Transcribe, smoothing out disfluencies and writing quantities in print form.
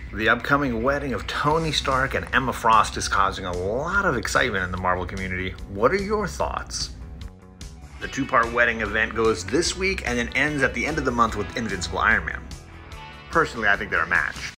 The upcoming wedding of Tony Stark and Emma Frost is causing a lot of excitement in the Marvel community. What are your thoughts? The two-part wedding event goes this week and then ends at the end of the month with Invincible Iron Man. Personally, I think they're a match.